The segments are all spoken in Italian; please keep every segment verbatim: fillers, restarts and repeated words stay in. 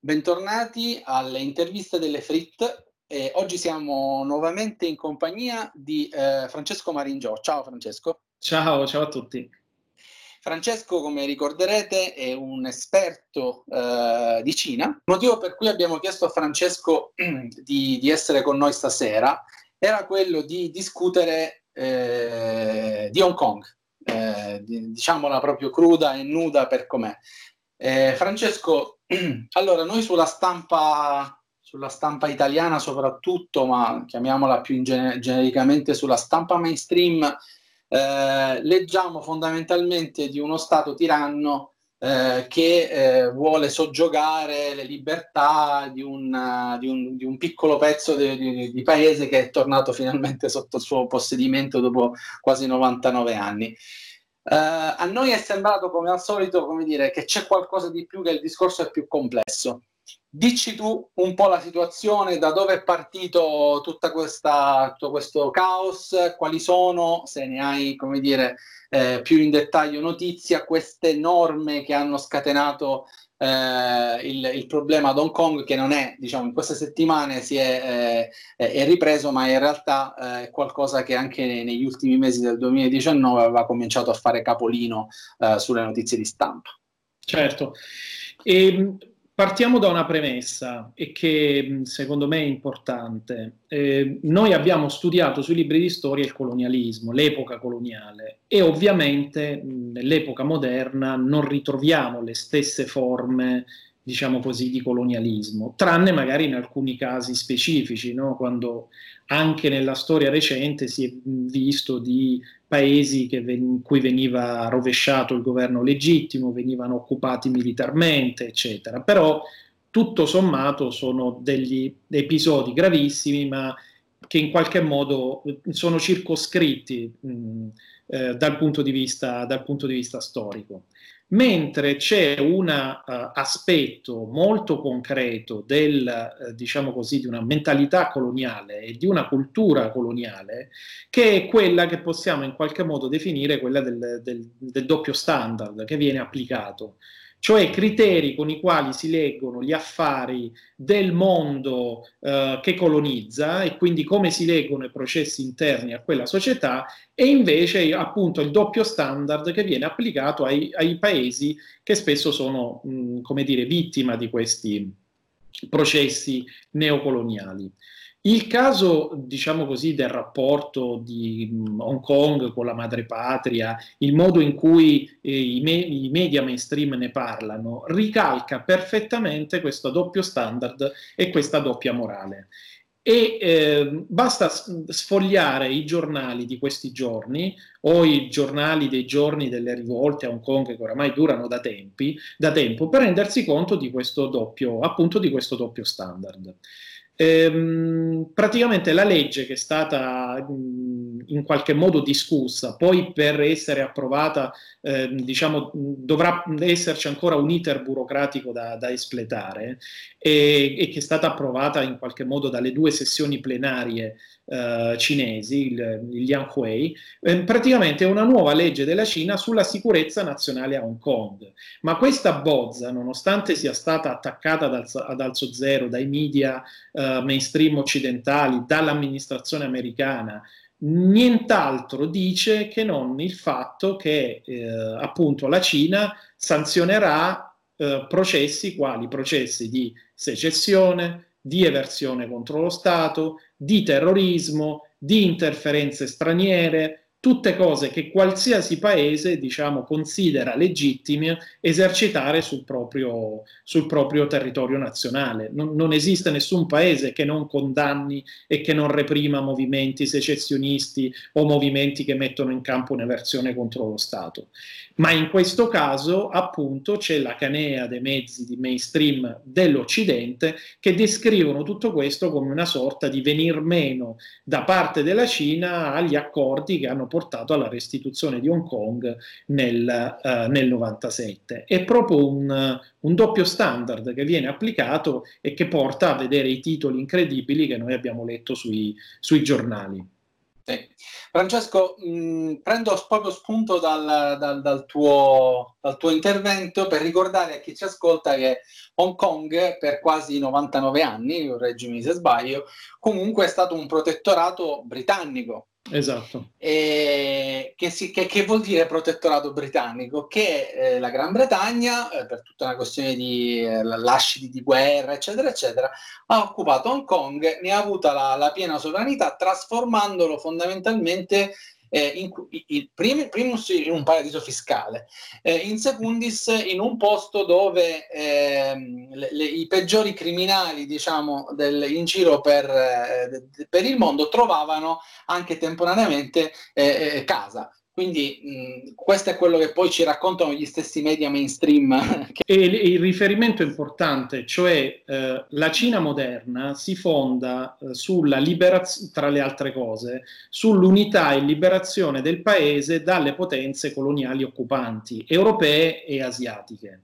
Bentornati alle interviste delle Frit. E oggi siamo nuovamente in compagnia di eh, Francesco Maringiò. Ciao Francesco. Ciao, ciao a tutti. Francesco, come ricorderete, è un esperto eh, di Cina. Il motivo per cui abbiamo chiesto a Francesco di, di essere con noi stasera era quello di discutere eh, di Hong Kong, eh, di, diciamola proprio cruda e nuda per com'è. Eh, Francesco, allora noi sulla stampa, sulla stampa italiana soprattutto, ma chiamiamola più in gener- genericamente sulla stampa mainstream, eh, leggiamo fondamentalmente di uno Stato tiranno eh, che eh, vuole soggiogare le libertà di un, uh, di un, di un piccolo pezzo di, di, di paese che è tornato finalmente sotto il suo possedimento dopo quasi novantanove anni. Uh, a noi è sembrato, come al solito, come dire, che c'è qualcosa di più, che il discorso è più complesso. Dici tu un po' la situazione, da dove è partito tutta questa, tutto questo caos, quali sono, se ne hai, come dire, eh, più in dettaglio notizia, queste norme che hanno scatenato eh, il, il problema ad Hong Kong, che non è, diciamo, in queste settimane si è, eh, è ripreso, ma in realtà eh, è qualcosa che anche negli ultimi mesi del duemiladiciannove aveva cominciato a fare capolino eh, sulle notizie di stampa. Certo. E partiamo da una premessa e che secondo me è importante. Eh, noi abbiamo studiato sui libri di storia il colonialismo, l'epoca coloniale, e ovviamente nell'epoca moderna non ritroviamo le stesse forme, diciamo così, di colonialismo, tranne magari in alcuni casi specifici, no? Quando anche nella storia recente si è visto di paesi che ven- in cui veniva rovesciato il governo legittimo, venivano occupati militarmente, eccetera. Però tutto sommato sono degli episodi gravissimi, ma che in qualche modo sono circoscritti mh, eh, dal punto di vista, dal punto di vista storico. Mentre c'è un uh, aspetto molto concreto del, uh, diciamo così, di una mentalità coloniale e di una cultura coloniale, che è quella che possiamo in qualche modo definire quella del, del, del doppio standard che viene applicato, cioè criteri con i quali si leggono gli affari del mondo eh, che colonizza e quindi come si leggono i processi interni a quella società, e invece appunto il doppio standard che viene applicato ai, ai paesi che spesso sono, mh, come dire, vittima di questi processi neocoloniali. Il caso, diciamo così, del rapporto di Hong Kong con la madrepatria, il modo in cui eh, i, me- i media mainstream ne parlano, ricalca perfettamente questo doppio standard e questa doppia morale. E eh, basta sfogliare i giornali di questi giorni o i giornali dei giorni delle rivolte a Hong Kong, che oramai durano da, tempi, da tempo, per rendersi conto di questo doppio, appunto di questo doppio standard. Ehm, praticamente la legge che è stata mh, in qualche modo discussa, poi per essere approvata, eh, diciamo, dovrà esserci ancora un iter burocratico da, da espletare, e, e che è stata approvata in qualche modo dalle due sessioni plenarie eh, cinesi, il, il Lianhui, eh, praticamente è una nuova legge della Cina sulla sicurezza nazionale a Hong Kong. Ma questa bozza, nonostante sia stata attaccata ad alzo, ad alzo zero dai media eh, mainstream occidentali, dall'amministrazione americana, nient'altro dice che non il fatto che eh, appunto la Cina sanzionerà eh, processi quali processi di secessione, di eversione contro lo Stato, di terrorismo, di interferenze straniere, tutte cose che qualsiasi paese, diciamo, considera legittime esercitare sul proprio, sul proprio territorio nazionale. Non, non esiste nessun paese che non condanni e che non reprima movimenti secessionisti o movimenti che mettono in campo un'eversione contro lo Stato. Ma in questo caso, appunto, c'è la canea dei mezzi di mainstream dell'Occidente che descrivono tutto questo come una sorta di venir meno da parte della Cina agli accordi che hanno portato alla restituzione di Hong Kong nel, uh, nel novantasette. È proprio un, un doppio standard che viene applicato e che porta a vedere i titoli incredibili che noi abbiamo letto sui, sui giornali. Sì. Francesco, mh, prendo proprio spunto dal, dal- dal tuo, dal tuo intervento per ricordare a chi ci ascolta che Hong Kong per quasi novantanove anni, correggimi se sbaglio, comunque è stato un protettorato britannico. Esatto. E che, si, che, che vuol dire protettorato britannico? Che eh, la Gran Bretagna, eh, per tutta una questione di eh, lasciti di guerra, eccetera, eccetera, ha occupato Hong Kong, ne ha avuta la, la piena sovranità, trasformandolo fondamentalmente eh, in, in, prim, primus in un paradiso fiscale, eh, in secundis in un posto dove ehm, le, le, i peggiori criminali, diciamo, del, in giro per, eh, per il mondo trovavano anche temporaneamente eh, eh, casa. Quindi mh, questo è quello che poi ci raccontano gli stessi media mainstream. E il riferimento importante, cioè eh, la Cina moderna si fonda eh, sulla liberazione, tra le altre cose, sull'unità e liberazione del paese dalle potenze coloniali occupanti, europee e asiatiche.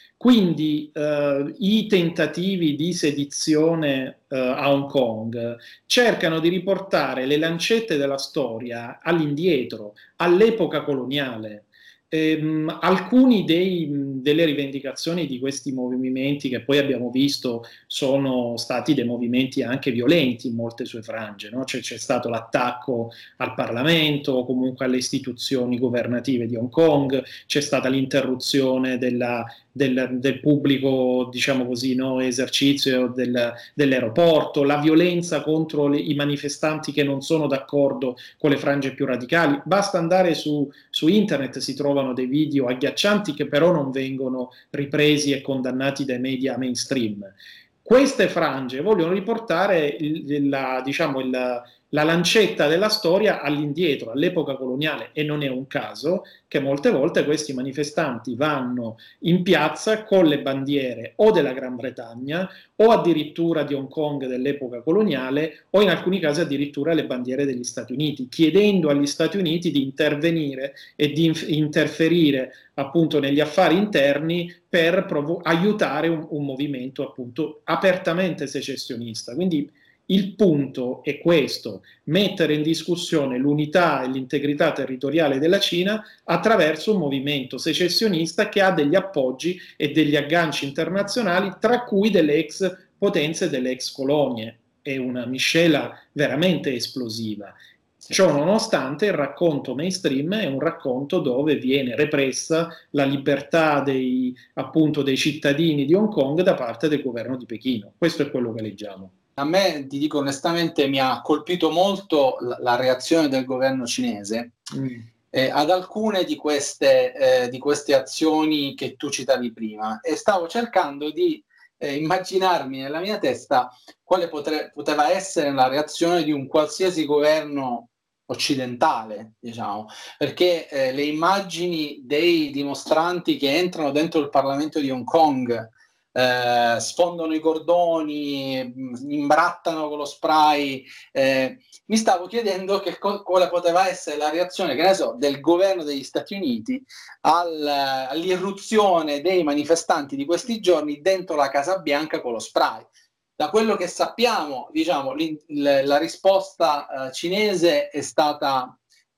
Quindi eh, i tentativi di sedizione eh, a Hong Kong cercano di riportare le lancette della storia all'indietro, all'epoca coloniale. Ehm, alcuni dei, delle rivendicazioni di questi movimenti che poi abbiamo visto sono stati dei movimenti anche violenti in molte sue frange, no? Cioè, c'è stato l'attacco al Parlamento o comunque alle istituzioni governative di Hong Kong, c'è stata l'interruzione della, del, del pubblico, diciamo così, no, esercizio del, dell'aeroporto, la violenza contro le, i manifestanti che non sono d'accordo con le frange più radicali. Basta andare su, su internet, si trovano dei video agghiaccianti che però non vengono ripresi e condannati dai media mainstream. Queste frange vogliono riportare il, la, diciamo, il, la lancetta della storia all'indietro, all'epoca coloniale, e non è un caso che molte volte questi manifestanti vanno in piazza con le bandiere o della Gran Bretagna o addirittura di Hong Kong dell'epoca coloniale o in alcuni casi addirittura le bandiere degli Stati Uniti, chiedendo agli Stati Uniti di intervenire e di interferire appunto negli affari interni per provo- aiutare un, un movimento appunto apertamente secessionista. Quindi il punto è questo: mettere in discussione l'unità e l'integrità territoriale della Cina attraverso un movimento secessionista che ha degli appoggi e degli agganci internazionali, tra cui delle ex potenze, delle ex colonie. È una miscela veramente esplosiva. Ciò nonostante, il racconto mainstream è un racconto dove viene repressa la libertà dei, appunto, dei cittadini di Hong Kong da parte del governo di Pechino. Questo è quello che leggiamo. A me, ti dico onestamente, mi ha colpito molto la, la reazione del governo cinese mm. eh, ad alcune di queste, eh, di queste azioni che tu citavi prima, e stavo cercando di eh, immaginarmi nella mia testa quale potre, poteva essere la reazione di un qualsiasi governo occidentale, diciamo, perché eh, le immagini dei dimostranti che entrano dentro il Parlamento di Hong Kong, eh, sfondano i cordoni, imbrattano con lo spray, eh, mi stavo chiedendo che co- quale poteva essere la reazione, che ne so, del governo degli Stati Uniti al, all'irruzione dei manifestanti di questi giorni dentro la Casa Bianca con lo spray. Da quello che sappiamo, diciamo, la risposta uh, cinese è stata,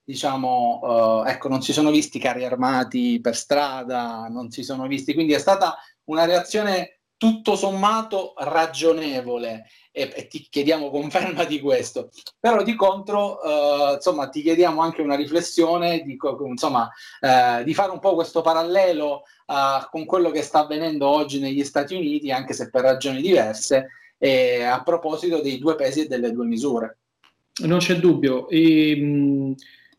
diciamo, uh, ecco, non si sono visti carri armati per strada, non si sono visti, quindi è stata una reazione tutto sommato ragionevole, e, e ti chiediamo conferma di questo. Però di contro, uh, insomma, ti chiediamo anche una riflessione, di, insomma, uh, di fare un po' questo parallelo uh, con quello che sta avvenendo oggi negli Stati Uniti, anche se per ragioni diverse, e a proposito dei due pesi e delle due misure. Non c'è dubbio. E, mh,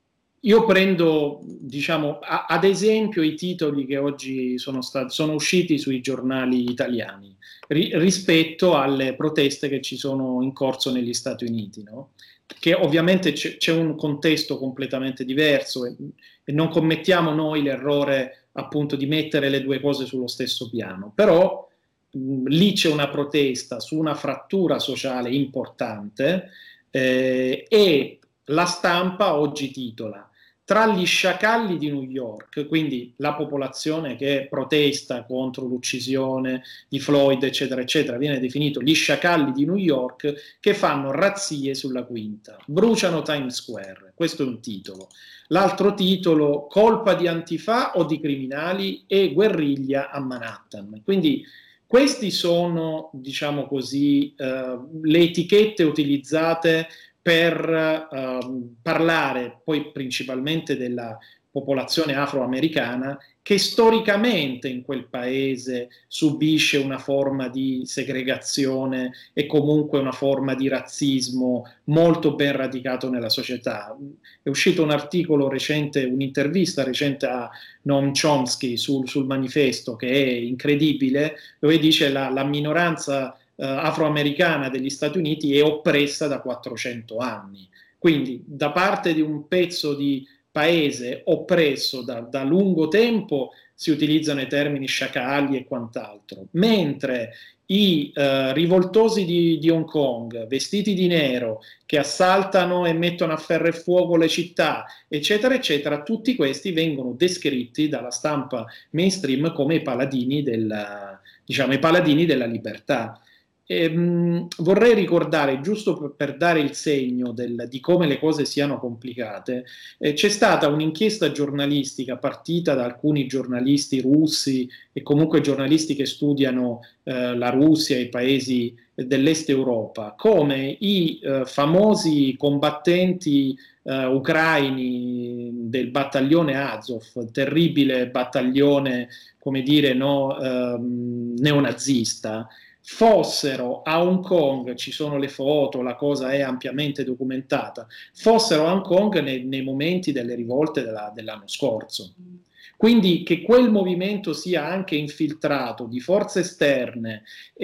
io prendo, diciamo, a, ad esempio i titoli che oggi sono, stati, sono usciti sui giornali italiani ri, rispetto alle proteste che ci sono in corso negli Stati Uniti, no? Che ovviamente c'è, c'è un contesto completamente diverso e, e non commettiamo noi l'errore appunto di mettere le due cose sullo stesso piano, però lì c'è una protesta su una frattura sociale importante, eh, e la stampa oggi titola: tra gli sciacalli di New York, quindi la popolazione che protesta contro l'uccisione di Floyd, eccetera, eccetera, viene definito gli sciacalli di New York, che fanno razzie sulla Quinta, bruciano Times Square, questo è un titolo. L'altro titolo, colpa di Antifa o di criminali e guerriglia a Manhattan. Quindi questi sono, diciamo così, eh, le etichette utilizzate per eh, parlare poi principalmente della popolazione afroamericana che storicamente in quel paese subisce una forma di segregazione e comunque una forma di razzismo molto ben radicato nella società. È uscito un articolo recente, un'intervista recente a Noam Chomsky sul, sul Manifesto, che è incredibile, dove dice la, la minoranza Uh, afroamericana degli Stati Uniti è oppressa da quattrocento anni. Quindi da parte di un pezzo di paese oppresso da, da lungo tempo si utilizzano i termini sciacalli e quant'altro, mentre i uh, rivoltosi di, di Hong Kong, vestiti di nero, che assaltano e mettono a ferro e fuoco le città, eccetera, eccetera, tutti questi vengono descritti dalla stampa mainstream come i paladini della, diciamo, i paladini della libertà. E, mh, vorrei ricordare, giusto per, per dare il segno del, di come le cose siano complicate, eh, c'è stata un'inchiesta giornalistica partita da alcuni giornalisti russi e comunque giornalisti che studiano eh, la Russia e i paesi dell'est Europa, come i eh, famosi combattenti eh, ucraini del battaglione Azov, terribile battaglione, come dire, no, ehm, neonazista, fossero a Hong Kong, ci sono le foto, la cosa è ampiamente documentata, fossero a Hong Kong nei, nei momenti delle rivolte della, dell'anno scorso. Quindi che quel movimento sia anche infiltrato di forze esterne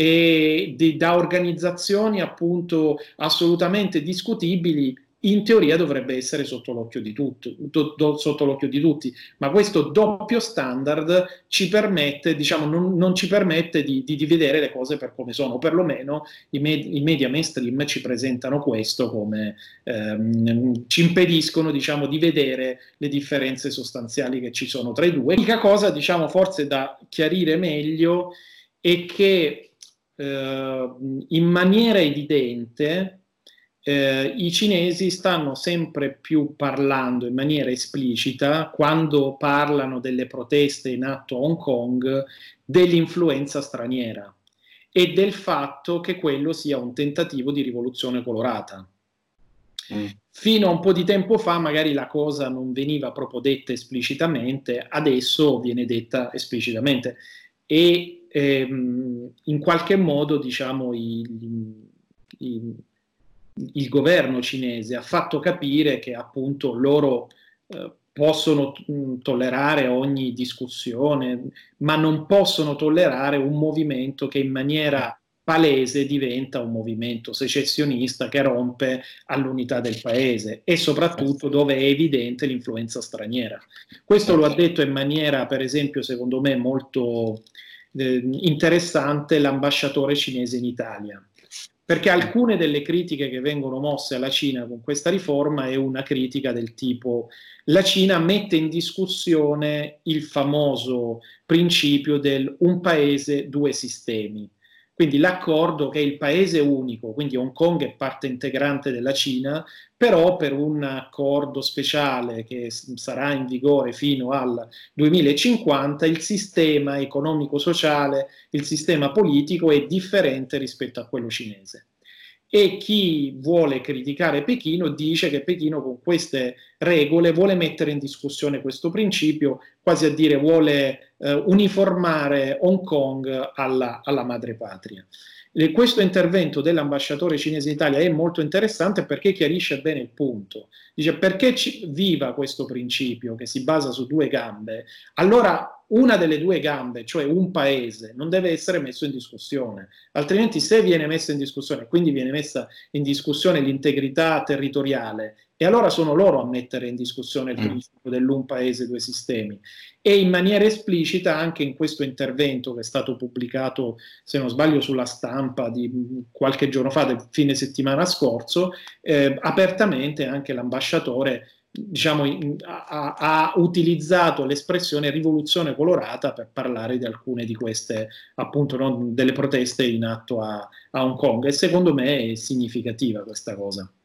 e di, da organizzazioni appunto assolutamente discutibili, in teoria dovrebbe essere sotto l'occhio di tutti, do, do, sotto l'occhio di tutti, ma questo doppio standard ci permette, diciamo, non, non ci permette di, di, di vedere le cose per come sono, o perlomeno i, med- i media mainstream ci presentano questo come ehm, ci impediscono, diciamo, di vedere le differenze sostanziali che ci sono tra i due. L'unica cosa, diciamo, forse da chiarire meglio è che eh, in maniera evidente Eh, i cinesi stanno sempre più parlando in maniera esplicita, quando parlano delle proteste in atto a Hong Kong, dell'influenza straniera e del fatto che quello sia un tentativo di rivoluzione colorata. Mm. Fino a un po' di tempo fa magari la cosa non veniva proprio detta esplicitamente, adesso viene detta esplicitamente e ehm, in qualche modo, diciamo, i, i il governo cinese ha fatto capire che appunto loro eh, possono mh, tollerare ogni discussione, ma non possono tollerare un movimento che in maniera palese diventa un movimento secessionista che rompe all'unità del paese e soprattutto dove è evidente l'influenza straniera. Questo lo ha detto in maniera, per esempio, secondo me molto eh, interessante l'ambasciatore cinese in Italia. Perché alcune delle critiche che vengono mosse alla Cina con questa riforma è una critica del tipo: la Cina mette in discussione il famoso principio del un paese, due sistemi. Quindi l'accordo che è il paese unico, quindi Hong Kong è parte integrante della Cina, però per un accordo speciale che sarà in vigore fino al duemilacinquanta il sistema economico-sociale, il sistema politico è differente rispetto a quello cinese. E chi vuole criticare Pechino dice che Pechino con queste regole vuole mettere in discussione questo principio, quasi a dire vuole eh, uniformare Hong Kong alla, alla madrepatria. E questo intervento dell'ambasciatore cinese in Italia è molto interessante perché chiarisce bene il punto. Dice: perché ci, viva questo principio che si basa su due gambe, allora una delle due gambe, cioè un paese, non deve essere messo in discussione, altrimenti se viene messa in discussione, quindi viene messa in discussione l'integrità territoriale, e allora sono loro a mettere in discussione il principio dell'un paese, due sistemi. E in maniera esplicita anche in questo intervento che è stato pubblicato, se non sbaglio, sulla Stampa di qualche giorno fa, del fine settimana scorso, eh, apertamente anche l'ambasciatore diciamo, in, ha, ha utilizzato l'espressione rivoluzione colorata per parlare di alcune di queste, appunto, no, delle proteste in atto a, a Hong Kong, e secondo me è significativa questa cosa.